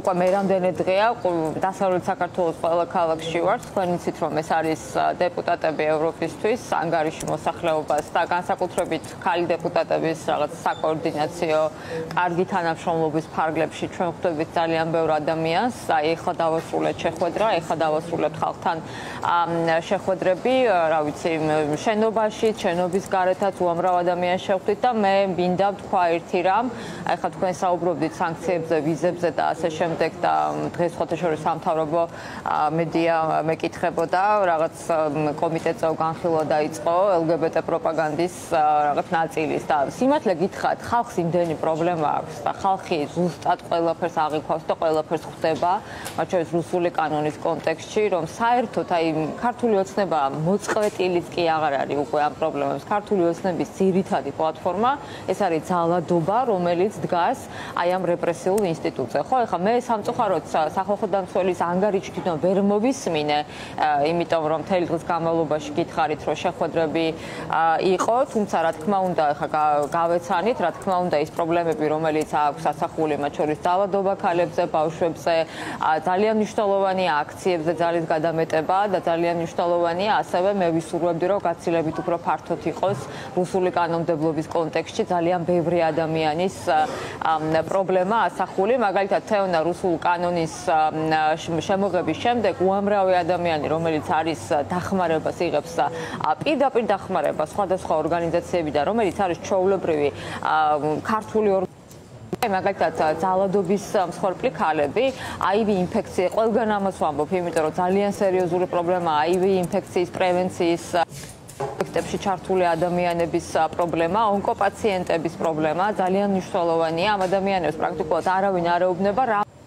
უკვე მერამდენი დღეა დასავლეთ საქართველოს ყველა ქალაქში ვარ. თქვენ იცით რომ ეს არის დეპუტატები ევროპისთვის, ანგარიში მოსახლეობას და განსაკუთრებით ქალი დეპუტატების რაღაც საკოორდინაციო კარგი თანამშრომლობის ფარგლებში ჩვენ ხვდებით ძალიან ბევრ ადამიანს. აი ეხლა დავასრულეთ შეხვედრა, ეხლა დავასრულებთ ხალხთან შეხვედრები, რა ვიცი, შენობაში, შენობის გარეთაც უამრავ ადამიანს შევხვდით და მე მინდა ვთქვა ერთი რამ. ეხლა თქვენ საუბრობდით სანქციებზე, ვიზებზე და ასე შემდეგ და დღეს ხოთეშორის სამთავრობო მედია მეკითხებოდა რაღაც კომიტეტზე განხილვა დაიწყო LGBT პროპაგანდის რაღაც ნაწილის და სიმართლე გითხრათ, ხალხს იმდენი პრობლემა აქვს და ხალხი ზუსტად ყველაფერს აღიქვავს და ყველაფერს ხვდება, მათ შორის რუსული კანონის კონტექსტში, რომ საერთოდ აი ქართული ოცნება მოწყვეტილიც კი აღარ არის უკვე ამ პრობლემებს. ქართული ოცნების ძირითადი პლატფორმა ეს არის ძალადობა, რომელიც დგას აი ამ რეპრესიულ ინსტიტუტზე. ხო, ეხლა მე სამწუხაროდ სახალხო დამცველის ანგარიში თვითონ ვერ მოვისმინე, იმიტომ რომ მთელი დღის განმავლობაში გითხარით, რომ შეხვედრები იყო, თუმცა რა თქმა უნდა, ეხლა გავეცანით, რა თქმა უნდა, ის პრობლემები, რომელიც აქვს ასახული, მათ შორის ძალადობა ქალებზე, ბავშვებზე, ძალიან მნიშვნელოვანია აქციებზე ძალის გადამეტება და ძალიან მნიშვნელოვანია ასევე მე ვისურვებდი, რომ გაცილებით უფრო ფართოდ იყოს რუსული კანონმდებლობის კონტექსტში ძალიან ბევრი ადამიანის პრობლემა ასახული, მაგალითად თეონა რუსულ კანონის შემოღების შემდეგ უამრავი ადამიანი, რომელიც არის დახმარებას იღებს პირდაპირ დახმარებას სხვადასხვა ორგანიზაციებიდან, რომელიც არის ჩვეულებრივი ქართული მაგალითად ძალადობის მსხვერპლი ქალები, HIV ინფექცია, ყველგან ამას ვამბობ, იმიტომ რომ ძალიან სერიოზული პრობლემაა HIV ინფექციის პრევენციის პროექტებში ჩართული ადამიანების პრობლემა, ონკოპაციენტების პრობლემა ძალიან მნიშვნელოვანია. ამ ადამიანებს პრაქტიკულად არავინ არ ეუბნება,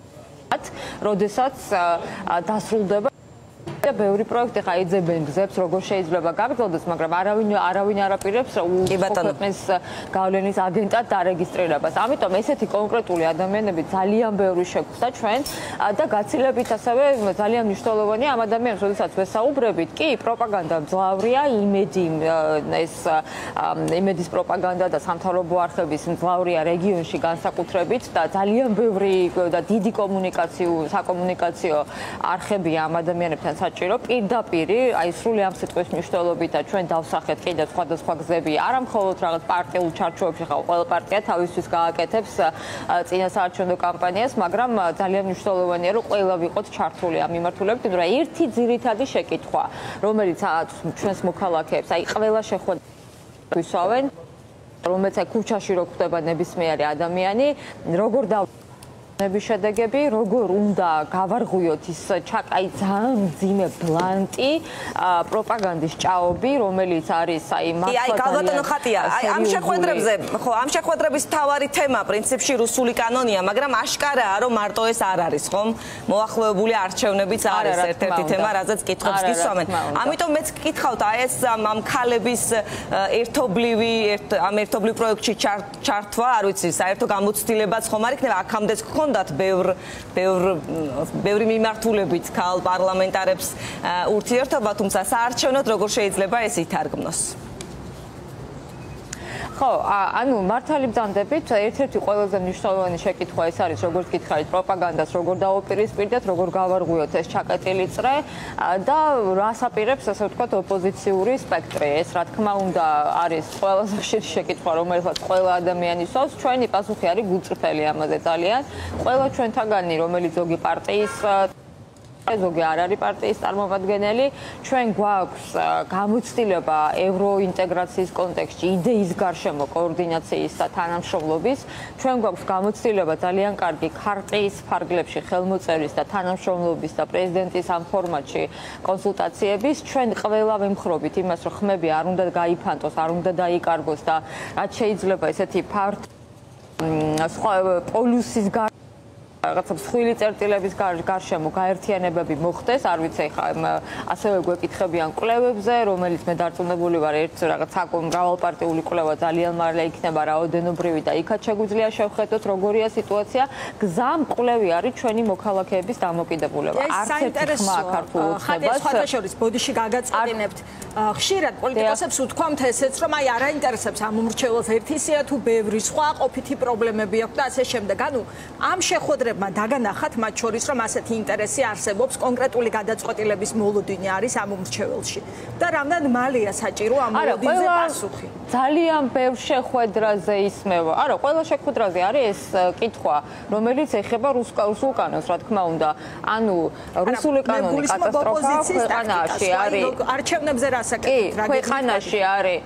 როდესაც დასრულდება და ბევრი პროექტი ხა იძებენ გზებს, როგორ შეიძლება გაგრძელდეს, მაგრამ არავინ არ აპირებს ქვეყნის გავლენის აგენტად დარეგისტრირებას. ამიტომ ესეთი კონკრეტული ადამიანები ძალიან ბევრი შეგვხვდა ჩვენ და გაცილებით ასევე ძალიან მნიშვნელოვანია ამ ადამიანებს, როდესაც ვესაუბრებით, კი, პროპაგანდა მძლავრია, იმედის პროპაგანდა და სამთავრობო არხების მძლავრია რეგიონში განსაკუთრებით და ძალიან ბევრი და დიდი საკომუნიკაციო არხებია ამ ადამიანებთან საჭირო პირდაპირ, აი სრული ამ სიტყვის მნიშვნელობით და ჩვენ დავსახეთ კიდევ სხვადასხვა გზები, არა მხოლოდ რაღაც პარტიულ ჩარჩოებში, ხა ყველა პარტია თავისთვის გააკეთებს წინასაარჩევნო კამპანიას, მაგრამ ძალიან მნიშვნელოვანია, რომ ყველა ვიყოთ ჩართული ამ მიმართულებით, იმიტომ რომ ერთი ძირითადი შეკითხვა, რომელიც ჩვენს მოქალაქეებს, აი ყველა შეხვედრას ვისვავენ, რომელიც აი ქუჩაში რო ხდება ნებისმიერი ადამიანი, როგორ შედეგები, როგორ უნდა გავარღვიოთ ის აი ძალიან მძიმე ბლანტი პროპაგანდის ჭაობი, რომელიც არის აი გალბატონო ხატია, ამ შეხვედრებზე, ხო, ამ შეხვედრების მთავარი თემა პრინციპში რუსული კანონია, მაგრამ აშკარაა, რომ მარტო ეს არ არის, ხომ? მოახლოებული არჩევნებიც არის ერთ-ერთი თემა, რაზეც კითხვებს გისვამენ. ამიტომ მეც გკითხავთ, აი ეს ამ ქალების ერთობლივ პროექტში ჩართვა, არ ვიცი, საერთო გამოცდილებაც ხომ არ იქნება, აქამდეც გქონდათ ბევრი მიმართულებით ქალ პარლამენტარებს ურთიერთობა, თუმცა საარჩევნოდ როგორ შეიძლება ეს ითარგმნოს? ხო, ანუ მართალი ბრძანდებით, ერთ-ერთი ყველაზე მნიშვნელოვანი შეკითხვა ეს არის, როგორც გითხარით, პროპაგანდას როგორ დაუპირისპირდეთ, როგორ გავარღვიოთ ეს ჩაკეტილი წრე და რას აპირებს, ასე ვთქვათ, ოპოზიციური სპექტრი. ეს, რა თქმა უნდა, არის ყველაზე ხშირი შეკითხვა, რომელსაც ყველა ადამიანი სვავს. ჩვენი პასუხი არის გულწრფელი ამაზე ძალიან. ყველა ჩვენთაგანი, რომელიც ზოგი პარტიის ზოგი არ არის პარტიის წარმომადგენელი, ჩვენ გვაქვს გამოცდილება ევროინტეგრაციის კონტექსტში, იდეის გარშემო კოორდინაციის და თანამშრომლობის, ჩვენ გვაქვს გამოცდილება ძალიან კარგი ქარტიის ფარგლებში ხელმოწერის და თანამშრომლობის და პრეზიდენტის ამ ფორმატში კონსულტაციების, ჩვენ ყველა ვემხრობით იმას, რომ ხმები არ უნდა გაიფანტოს, არ უნდა დაიკარგოს და რაც შეიძლება ესეთი სხვა პოლუსის რაღაცა მსხვილი წერტილების გარშემო გაერთიანებები მოხდეს, არ ვიცი, ხა ასევე გვეკითხებიან კვლევებზე, რომელიც მე დარწმუნებული ვარ, ერთ რაღაც მრავალპარტიული კვლევა ძალიან მალე იქნება რაოდენობრივი და იქაც შეგვიძლია შევხედოთ, როგორია სიტუაცია. გზამკვლევი არის ჩვენი მოქალაქეების დამოკიდებულება. არც ერთი ხმა ქართულ ოცნებას ხათაშორის ბოდიში გაგაწყდინებთ. ხშირად პოლიტიკოსებს უთქვამთ ესეც, რომ აი არ აინტერესებს ამ უმრჩეველს ერთისია თუ ბევრი სხვა ყოფითი პრობლემები აქვს და ასე შემდეგ. ანუ ამ შეხვედრებაში ხელისუფლებამ დაგანახათ მათ შორის რომ ასეთი ინტერესი არსებობს კონკრეტული გადაწყვეტილების მოლოდინი არის ამ უმრჩეველში და რამდენ მალეა საჭირო ამ მოლოდინზე პასუხი ძალიან ბევრ შეხვედრაზე ისმევა არა ყველა შეხვედრაზე არის ეს კითხვა რომელიც ეხება რუსულ კანონს რა თქმა უნდა ანუ რუსული კანონი კატასტროფა ქვეყანაში არის არჩევნებზე რასაკეთებთ ქვეყანაში არის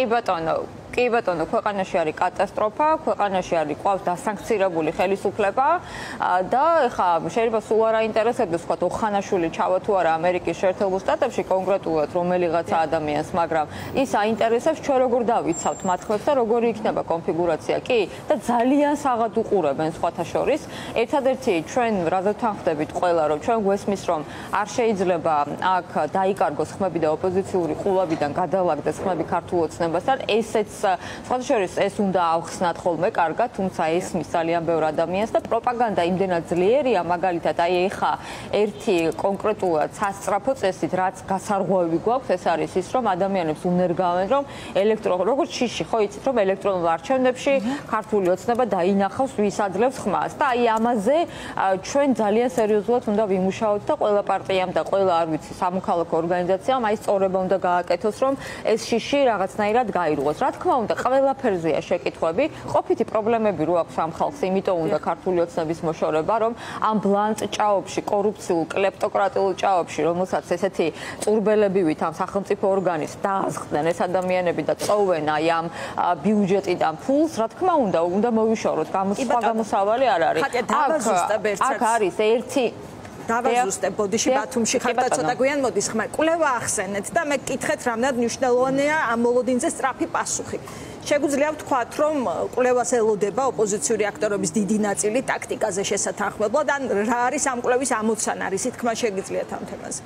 კი ბატონო ქვეყანაში არის კატასტროფა ქვეყანაში არის ყავს დასანქცირებული ხელისუფლება და ეხა შეიძლება სულ არ აინტერესებდეს თქვა ოხანაშვილი ჩავა თუ არა ამერიკის შეერთებულ შტატებში კონკრეტულად რომელიღაცა ადამიანს მაგრამ ის აინტერესებს ჩვენ როგორ დავიცავთ მათ ხმებს და როგორი იქნება კონფიგურაცია კი და ძალიან საღად უყურებენ სხვათა შორის ერთადერთი ჩვენ რაზეთან ხვდებით ყველა რომ ჩვენ გვესმის რომ არ შეიძლება აქ დაიკარგოს ხმები და ოპოზიციური ყულებიდან გადალაგდეს ხმები ქართულ ოცნებასთან ესეც სხვათა შორის ეს უნდა ავხსნათ ხოლმე კარგად, თუმცა ესმის ძალიან ბევრ ადამიანს და პროპაგანდა იმდენად ძლიერია, მაგალითად, აი ეხა ერთი კონკრეტულად სასწრაფო წესით, რაც გასარღვევი გვაქვს, ეს არის ის, რომ ადამიანებს უნერგავენ, რომ როგორც შიში, ხო იცით, რომ ელექტრონულ არჩევნებში ქართული ოცნება დაინახავს, ვის აძლევს ხმას და აი ამაზე ჩვენ ძალიან სერიოზულად უნდა ვიმუშაოთ და ყველა პარტიამ და ყველა არ ვიცი, სამოქალაქო ორგანიზაციამ აი სწორება უნდა გააკეთოს, რომ ეს შიში რაღაცნაირად გაირღვოს. რა თქმა უნდა, ყველაფერზეა შეკითხვები, ყოფითი პრობლემები რო აქვს ამ ხალხს, იმიტომ უნდა ქართული ოცნების მოშორება, რომ ამ ბლანტ ჭაობში, კორუფციულ, კლეპტოკრატიულ ჭაობში, რომელსაც ესეთი წურბელებივით ამ სახელმწიფო ორგანის დააზღდნენ ეს ადამიანები და წოვენ აი ამ ბიუჯეტიდან ფულს, რა თქმა უნდა მოვიშოროთ, გამოსავალი არ არის. აქ არის ერთი დავაზუსტებ ბოდიში ბათუმში ხარ და ცოტა გვიან მოდის ხმა კვლევა ახსენეთ და მე გკითხეთ რამდენად მნიშვნელოვანია ამ მოლოდინზე სწრაფი პასუხი შეგვიძლია ვთქვათ რომ კვლევას ელოდება ოპოზიციური აქტორების დიდი ნაწილი ტაქტიკაზე შესათანხმებლად ან რა არის ამ კვლევის ამოცანა რისი თქმა შეგიძლიათ ამ თემაზე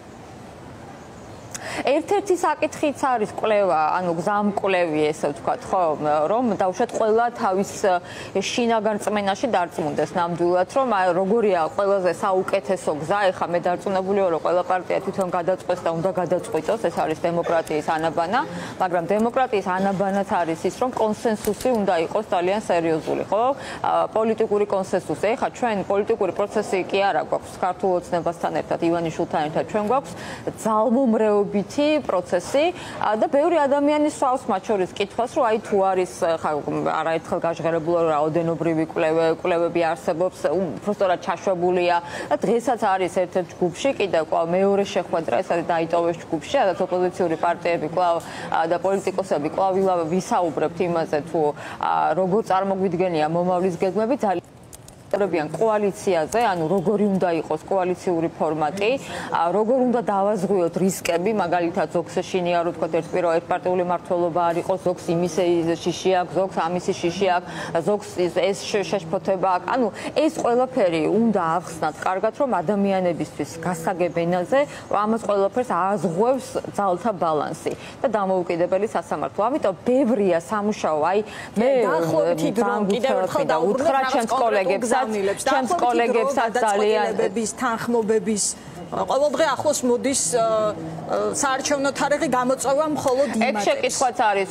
ერთ-ერთი საკითხიც არის კვლევა, ანუ გზამკვლევი ესე ვთქვათ, ხო, რომ დავუშვათ ყველა თავის შინაგან წმენაში დარწმუნდეს ნამდვილად, რომ როგორია ყველაზე საუკეთესო გზა, ეხა მე დარწმუნებული ვარ, რომ ყველა პარტია თვითონ გადაწყვეტს და უნდა გადაწყვიტოს, ეს არის დემოკრატიის ანაბანა, მაგრამ დემოკრატიის ანაბანაც არის ის, რომ კონსენსუსი უნდა იყოს ძალიან სერიოზული, ხო? პოლიტიკური კონსენსუსი. ეხა ჩვენ პოლიტიკური პროცესი კი არა გვაქვს ქართულ ოცნებასთან ერთად, ივანიშვილთან ერთად ჩვენ გვაქვს ძალმომრეობითი პროცესი და ბევრი ადამიანი სვავს მათ შორის კითხვას, რომ აი თუ არის არაერთხელ გაჟღერებულა რაოდენობრივი კვლევები არსებობს, უბრალოდ ჩაშვებულია და დღესაც არის ერთ-ერთ ჯგუფში კიდევ კვლავ მეორე შეხვედრა, ეს არის დაიტოვეს ჯგუფში, სადაც ოპოზიციური პარტიები კვლავ და პოლიტიკოსები კვლავ ვისაუბრებთ იმაზე, თუ როგორ წარმოგვიდგენია მომავლის გეგმები ძალიან კოალიციაზე, ანუ როგორი უნდა იყოს კოალიციური ფორმატი, როგორ უნდა დავაზღვიოთ რისკები, მაგალითად ზოგს შეშინია, რომ თქვა ერთპარტიული მმართველობა არ იყოს, ზოგს იმის შიში აქვს, ზოგს ამისი შიში აქვს, ზოგს ეს შეშფოთება აქვს. ანუ ეს ყველაფერი უნდა ახსნათ კარგად, რომ ადამიანებისთვის გასაგებ ენაზე, რომ ამას ყველაფერს ააზღვევს ძალთა ბალანსი და დამოუკიდებელი სასამართლო. ამიტომ ბევრია სამუშაო, აი მე დაახლოებით დრო კიდევ ერთხელ უთხრა ჩემს კოლეგებსაც ჩემს კოლეგებსაც ძალიან თანხმობების ყოველდღე ახლოს მოდის საარჩევნო თარიღი გამოწვევა მხოლოდ იმათებს. ეგ შეკითხვაც არის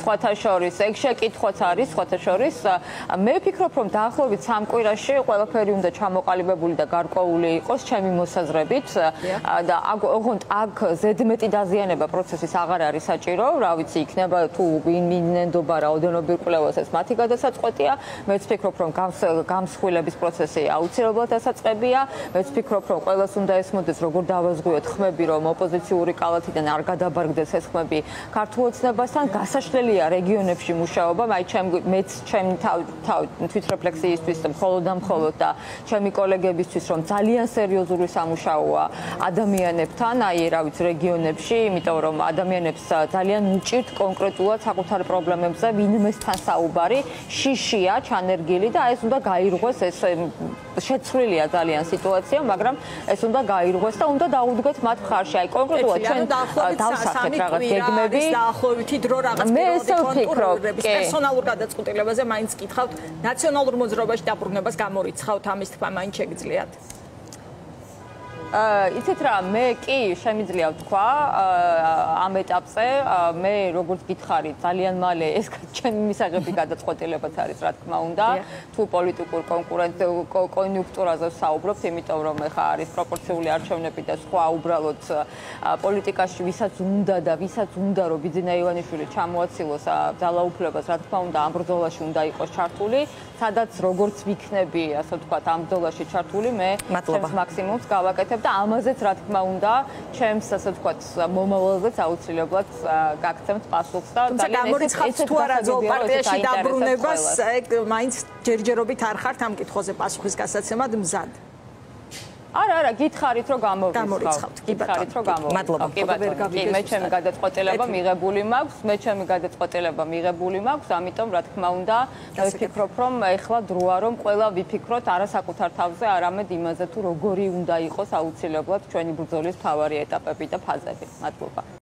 სხვათა შორის. მე ვფიქრობ, რომ დაახლოებით 3 კვირაში ყველაფერი უნდა ჩამოყალიბებული და გარკვეული იყოს ჩემი მოსაზრებით და ოღონდ აქ ზედმეტი დაზიანება პროცესის აღარ არის საჭირო, რა ვიცი, იქნება თუ მინენდობა რაოდენობით კვლევას ეს მათი გადასაწყვეტია. მეც ვფიქრობ, რომ გამსხვილების პროცესი აუცილებლად დასაწყებია. მეც ვფიქრობ, რომ ყველას უნდა ესმოდეს როგორ დავაზღვიოთ ხმები, რომ ოპოზიციური კალათიდან არ გადაბარგდეს ეს ხმები ქართულ ოცნებასთან, გასაშლელია რეგიონებში მუშაობა, მეც ჩემი თვითრეფლექსიისთვის მხოლოდ და ჩემი კოლეგებისთვის, რომ ძალიან სერიოზული სამუშაოა ადამიანებთან, აი რა ვიცი რეგიონებში, იმიტომ რომ ადამიანებს ძალიან უჭირთ კონკრეტულად საკუთარ პრობლემებზე ვინმესთან საუბარი, შიშია ჩანერგილი და ეს უნდა გაირღვეს, ეს შეცვლილია ძალიან სიტუაცია, მაგრამ ეს უნდა გაირღვეს და უნდა დაუდგეთ მათ მხარში. აი კონკრეტულად ჩვენ დავსახეთ რაღაც გეგმები. დაახლოვითი დრო რაღაც პერსონალურ გადაწყვეტილებაზე მაინც კითხავთ, ნაციონალურ მოძრაობაში დაბრუნებას გამორიცხავთ, ამის თქმა მაინც შეგიძლიათ. იცით რა, მე კი შემიძლია ვთქვა ამ ეტაპზე, მე როგორც გითხარი, ძალიან მალე ეს ჩემი მისაღები გადაწყვეტილებაც არის, რა თქმა უნდა, თუ პოლიტიკურ კონიუნქტურაზე ვსაუბრობთ, იმიტომ რომ ეხა არის პროპორციული არჩევნები და სხვა უბრალოდ პოლიტიკაში ვისაც უნდა რომ ბიძინა ივანიშვილი ჩამოაცილოს ძალაუფლებას, რა თქმა უნდა, ამ ბრძოლაში უნდა იყოს ჩართული, სადაც როგორც ვიქნები, ასე ვთქვათ, ამ ბრძოლაში ჩართული, მე ჩემს მაქსიმუმს გავაკეთებ და ამაზეც რა თქმა უნდა, ჩემს ასე ვთქვათ, მომავალზეც აუცილებლად გაგცემთ პასუხს და ძალიან გამორიცხავთ თუ არა ძო პარტიაში დაბრუნებას, ეგ მაინც ჯერჯერობით არ ხართ ამ კითხვაზე პასუხის გასაცემად მზად. არა, გითხარით რომ გამოვიწყავთ. გითხარით რომ გამოვიწყავთ. მადლობა. მე ჩემი გადაწყვეტილება მიღებული მაქვს, ამიტომ რა თქმა უნდა, ვფიქრობ რომ ეხლა დროა რომ ყველა ვიფიქროთ არა საკუთარ თავზე, არამედ იმაზე თუ როგორი უნდა იყოს აუცილებლად ჩვენი ბრძოლის მთავარი ეტაპები და ფაზები. მადლობა.